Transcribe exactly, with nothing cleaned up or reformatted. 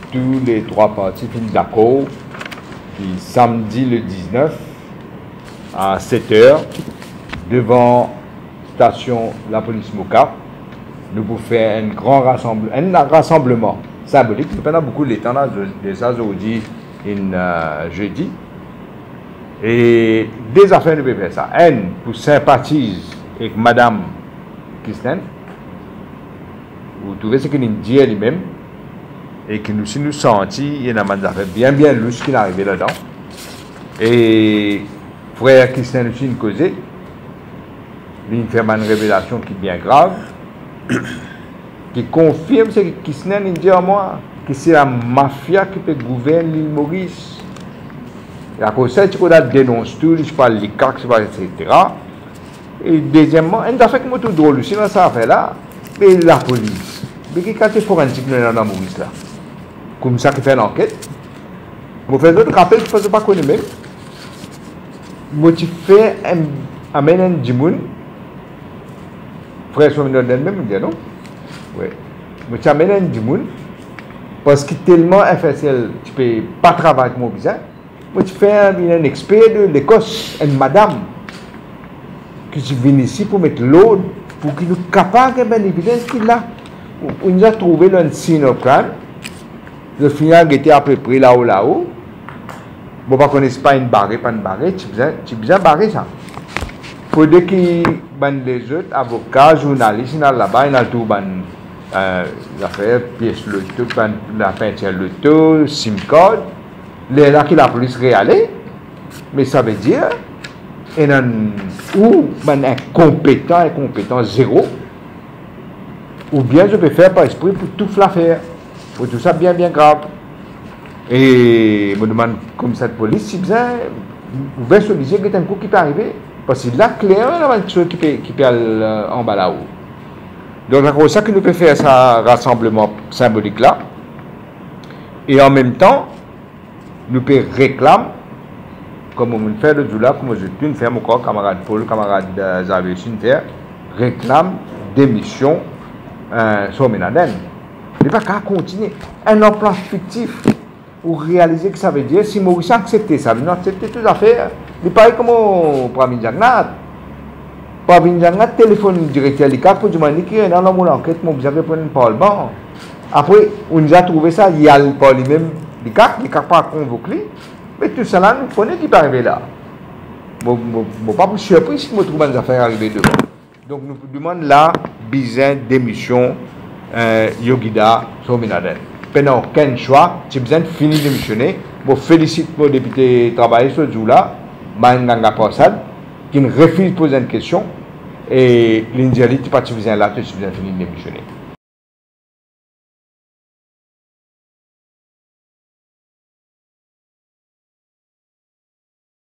tous les trois partis finissent d'accord. Puis samedi le dix-neuf, à sept heures, devant la station la police Moka, nous pouvons faire un grand rassemblement, un rassemblement symbolique. Nous prenons beaucoup de temps des aujourd'hui et euh, jeudi. Et des affaires nous pouvons faire ça. Un, pour sympathiser avec Madame Christine, vous trouvez ce qu'il nous dit elle-même, et que nous, si nous sentons, il y a des affaires bien, bien louches qui sont arrivées là-dedans. Et frère Christine aussi nous causait, il fait une révélation qui est bien grave, qui confirme ce que Christine nous dit à moi, que c'est la mafia qui peut gouverner l'île Maurice. Et à cause de ça, tu peux dénoncer tout, je parle des cas, et cetera. Et deuxièmement, une affaire qui est tout drôle aussi dans cette affaire-là, c'est la police. Mais qui est forensique dans la Maurice là? Comme ça qui fait l'enquête. Je fais d'autres rappels que je ne pas connaître même. Je fais un amène un djimoun. Frère Soumino même, je dis non? Oui. Je amène un djimoun. Parce que tellement infernal, tu ne peux pas travailler avec mon bizarre. Moi, je fais un expert de l'Écosse, une madame, qui vient ici pour mettre l'eau, pour qu'il soit capable de faire l'évidence qu'il a. On nous a trouvé un signe au crâne. Le final était à peu près là-haut, là-haut. Bon, pas qu'on pas une barre, pas une barre, tu as besoin de barrer ça. Il faut que les autres avocats, journalistes, là-bas, ils ont tout l'affaire, pièce l'auto, la peinture l'auto, SIM card. Les là qui la police réalée, mais ça veut dire qu'il y a un ou ben incompétent, incompétent zéro, ou bien je peux faire par esprit pour tout l'affaire, pour tout ça bien bien grave. Et je me demande comme cette police, si besoin, vous pouvez se dire qu'il y a un coup qui peut arriver, parce que là, clairement, il y a une chose qui peut, qui peut aller en bas là-haut. Donc c'est pour ça que nous pouvons faire ce rassemblement symbolique là, et en même temps, nous pouvons réclamer, comme on fait le jour là, comme je peux faire mon corps, camarade Paul, camarade Xavier, faire, réclame démission euh, sur Ménaden. Il ne va pas continuer. Un emploi fictif, pour réaliser que ça veut dire, si Maurice accepte ça, il accepte toutes les affaires. Il paraît comme Pravin Jagnat. Pravin Jagnat téléphone directeur de l'I C A pour demander qu'il y a un homme enquête, vous avez pris un parlement. Après, on nous a trouvé ça, il y a le parlement même. Les cas, les cas pas convoqués, mais tout cela, nous connaissons qui peut arriver là. Je ne suis pas surpris si nous trouvons des affaires arriver devant. Donc, nous demandons là, besoin d'émission euh, Yogida sur Minaden. Pendant aucun choix, j'ai besoin de finir de démissionner. Je félicite mon député travailler ce jour-là, Manganga Passad, qui ne refuse de poser une question. Et l'Indiali, tu n'as pas besoin là, tu as besoin de finir de démissionner.